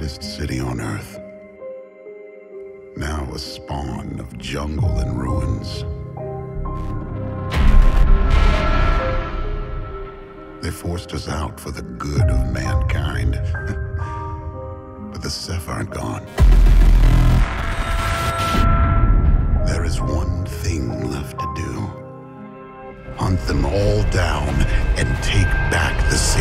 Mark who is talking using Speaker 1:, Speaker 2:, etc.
Speaker 1: greatest city on Earth. Now a spawn of jungle and ruins. They forced us out for the good of mankind. But the Ceph aren't gone. There is one thing left to do. Hunt them all down and take back the city.